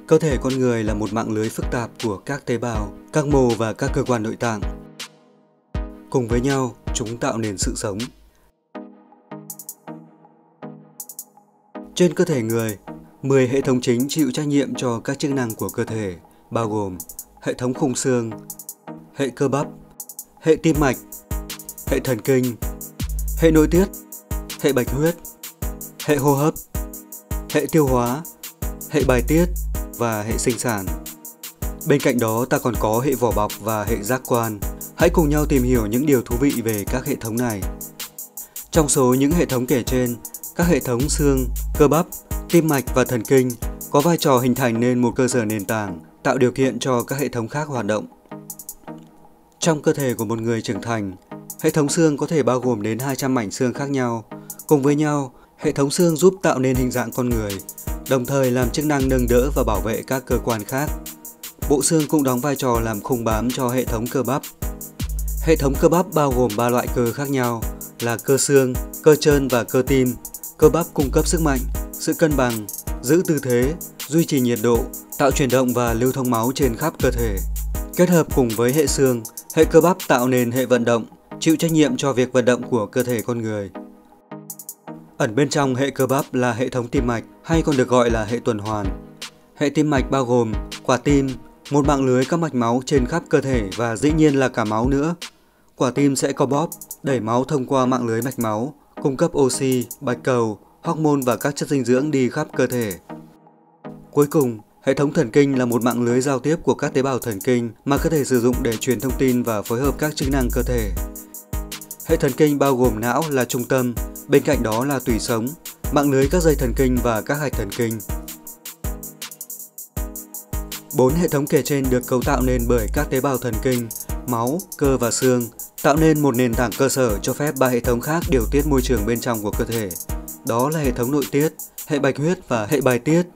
Cơ thể con người là một mạng lưới phức tạp của các tế bào, các mô và các cơ quan nội tạng. Cùng với nhau, chúng tạo nên sự sống. Trên cơ thể người, 10 hệ thống chính chịu trách nhiệm cho các chức năng của cơ thể, bao gồm hệ thống khung xương, hệ cơ bắp, hệ tim mạch, hệ thần kinh, hệ nội tiết, hệ bạch huyết, hệ hô hấp, hệ tiêu hóa, hệ bài tiết và hệ sinh sản. Bên cạnh đó ta còn có hệ vỏ bọc và hệ giác quan. Hãy cùng nhau tìm hiểu những điều thú vị về các hệ thống này. Trong số những hệ thống kể trên, các hệ thống xương, cơ bắp, tim mạch và thần kinh có vai trò hình thành nên một cơ sở nền tảng, tạo điều kiện cho các hệ thống khác hoạt động. Trong cơ thể của một người trưởng thành, hệ thống xương có thể bao gồm đến 200 mảnh xương khác nhau. Cùng với nhau, hệ thống xương giúp tạo nên hình dạng con người, đồng thời làm chức năng nâng đỡ và bảo vệ các cơ quan khác. Bộ xương cũng đóng vai trò làm khung bám cho hệ thống cơ bắp. Hệ thống cơ bắp bao gồm 3 loại cơ khác nhau là cơ xương, cơ trơn và cơ tim. Cơ bắp cung cấp sức mạnh, sự cân bằng, giữ tư thế, duy trì nhiệt độ, tạo chuyển động và lưu thông máu trên khắp cơ thể. Kết hợp cùng với hệ xương, hệ cơ bắp tạo nên hệ vận động, chịu trách nhiệm cho việc vận động của cơ thể con người. Ẩn bên trong hệ cơ bắp là hệ thống tim mạch, hay còn được gọi là hệ tuần hoàn. Hệ tim mạch bao gồm quả tim, một mạng lưới các mạch máu trên khắp cơ thể và dĩ nhiên là cả máu nữa. Quả tim sẽ co bóp, đẩy máu thông qua mạng lưới mạch máu, cung cấp oxy, bạch cầu, hormone và các chất dinh dưỡng đi khắp cơ thể. Cuối cùng, hệ thống thần kinh là một mạng lưới giao tiếp của các tế bào thần kinh mà cơ thể sử dụng để truyền thông tin và phối hợp các chức năng cơ thể. Hệ thần kinh bao gồm não là trung tâm, bên cạnh đó là tủy sống, mạng lưới các dây thần kinh và các hạch thần kinh. 4 hệ thống kể trên được cấu tạo nên bởi các tế bào thần kinh, máu, cơ và xương, tạo nên một nền tảng cơ sở cho phép 3 hệ thống khác điều tiết môi trường bên trong của cơ thể. Đó là hệ thống nội tiết, hệ bạch huyết và hệ bài tiết.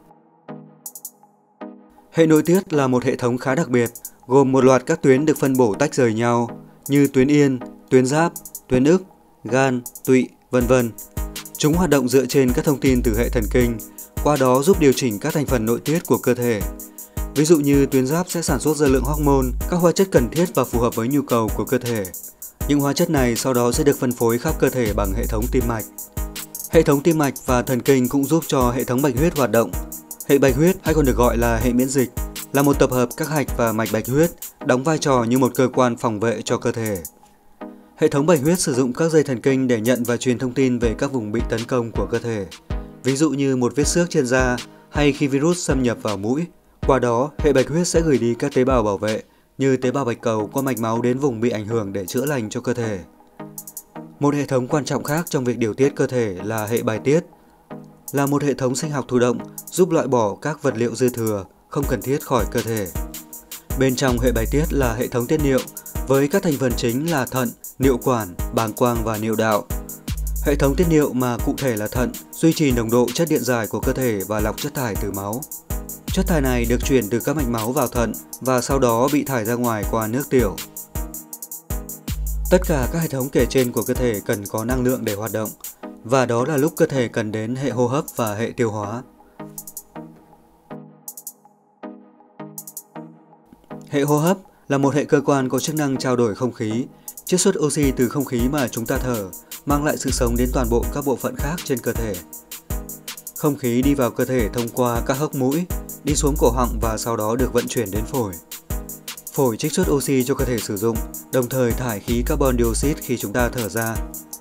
Hệ nội tiết là một hệ thống khá đặc biệt, gồm một loạt các tuyến được phân bổ tách rời nhau như tuyến yên, tuyến giáp, tuyến ức, gan, tụy, v.v. Chúng hoạt động dựa trên các thông tin từ hệ thần kinh, qua đó giúp điều chỉnh các thành phần nội tiết của cơ thể. Ví dụ như tuyến giáp sẽ sản xuất ra lượng hormone, các hóa chất cần thiết và phù hợp với nhu cầu của cơ thể. Những hóa chất này sau đó sẽ được phân phối khắp cơ thể bằng hệ thống tim mạch. Hệ thống tim mạch và thần kinh cũng giúp cho hệ thống bạch huyết hoạt động. Hệ bạch huyết hay còn được gọi là hệ miễn dịch, là một tập hợp các hạch và mạch bạch huyết, đóng vai trò như một cơ quan phòng vệ cho cơ thể. Hệ thống bạch huyết sử dụng các dây thần kinh để nhận và truyền thông tin về các vùng bị tấn công của cơ thể. Ví dụ như một vết xước trên da hay khi virus xâm nhập vào mũi. Qua đó, hệ bạch huyết sẽ gửi đi các tế bào bảo vệ như tế bào bạch cầu qua mạch máu đến vùng bị ảnh hưởng để chữa lành cho cơ thể. Một hệ thống quan trọng khác trong việc điều tiết cơ thể là hệ bài tiết, là một hệ thống sinh học thụ động giúp loại bỏ các vật liệu dư thừa không cần thiết khỏi cơ thể. Bên trong hệ bài tiết là hệ thống tiết niệu với các thành phần chính là thận, niệu quản, bàng quang và niệu đạo. Hệ thống tiết niệu mà cụ thể là thận duy trì nồng độ chất điện giải của cơ thể và lọc chất thải từ máu. Chất thải này được chuyển từ các mạch máu vào thận và sau đó bị thải ra ngoài qua nước tiểu. Tất cả các hệ thống kể trên của cơ thể cần có năng lượng để hoạt động, và đó là lúc cơ thể cần đến hệ hô hấp và hệ tiêu hóa. Hệ hô hấp là một hệ cơ quan có chức năng trao đổi không khí, chiết xuất oxy từ không khí mà chúng ta thở, mang lại sự sống đến toàn bộ các bộ phận khác trên cơ thể. Không khí đi vào cơ thể thông qua các hốc mũi, đi xuống cổ họng và sau đó được vận chuyển đến phổi. Phổi trích xuất oxy cho cơ thể sử dụng, đồng thời thải khí carbon dioxide khi chúng ta thở ra.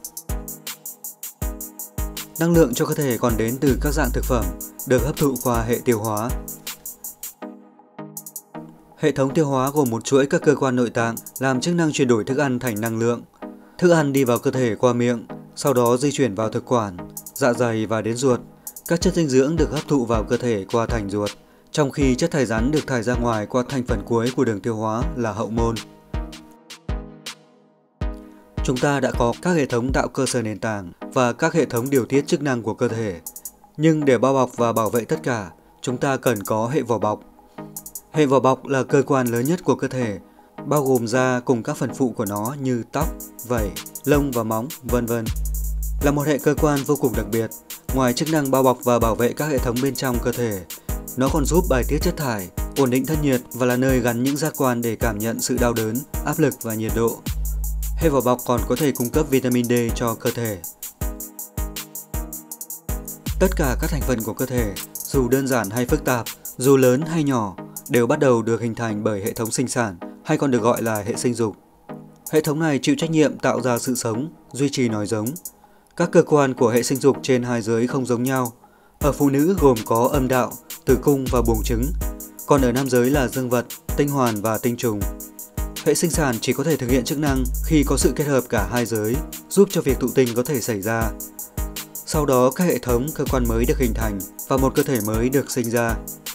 Năng lượng cho cơ thể còn đến từ các dạng thực phẩm, được hấp thụ qua hệ tiêu hóa. Hệ thống tiêu hóa gồm một chuỗi các cơ quan nội tạng làm chức năng chuyển đổi thức ăn thành năng lượng. Thức ăn đi vào cơ thể qua miệng, sau đó di chuyển vào thực quản, dạ dày và đến ruột. Các chất dinh dưỡng được hấp thụ vào cơ thể qua thành ruột, trong khi chất thải rắn được thải ra ngoài qua thành phần cuối của đường tiêu hóa là hậu môn. Chúng ta đã có các hệ thống tạo cơ sở nền tảng và các hệ thống điều tiết chức năng của cơ thể. Nhưng để bao bọc và bảo vệ tất cả, chúng ta cần có hệ vỏ bọc. Hệ vỏ bọc là cơ quan lớn nhất của cơ thể, bao gồm da cùng các phần phụ của nó như tóc, vảy, lông và móng, v.v. Là một hệ cơ quan vô cùng đặc biệt. Ngoài chức năng bao bọc và bảo vệ các hệ thống bên trong cơ thể, Nó còn giúp bài tiết chất thải, ổn định thân nhiệt và là nơi gắn những giác quan để cảm nhận sự đau đớn, áp lực và nhiệt độ. Hệ vỏ bọc còn có thể cung cấp vitamin D cho cơ thể. Tất cả các thành phần của cơ thể, dù đơn giản hay phức tạp, dù lớn hay nhỏ, đều bắt đầu được hình thành bởi hệ thống sinh sản, hay còn được gọi là hệ sinh dục. Hệ thống này chịu trách nhiệm tạo ra sự sống, duy trì nòi giống. Các cơ quan của hệ sinh dục trên hai giới không giống nhau. Ở phụ nữ gồm có âm đạo, tử cung và buồng trứng, còn ở nam giới là dương vật, tinh hoàn và tinh trùng. Hệ sinh sản chỉ có thể thực hiện chức năng khi có sự kết hợp cả hai giới, giúp cho việc thụ tinh có thể xảy ra. Sau đó, các hệ thống cơ quan mới được hình thành và một cơ thể mới được sinh ra.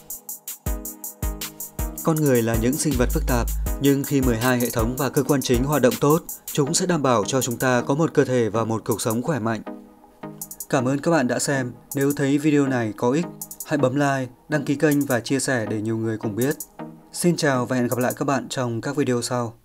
Con người là những sinh vật phức tạp, nhưng khi 12 hệ thống và cơ quan chính hoạt động tốt, chúng sẽ đảm bảo cho chúng ta có một cơ thể và một cuộc sống khỏe mạnh. Cảm ơn các bạn đã xem. Nếu thấy video này có ích, hãy bấm like, đăng ký kênh và chia sẻ để nhiều người cùng biết. Xin chào và hẹn gặp lại các bạn trong các video sau.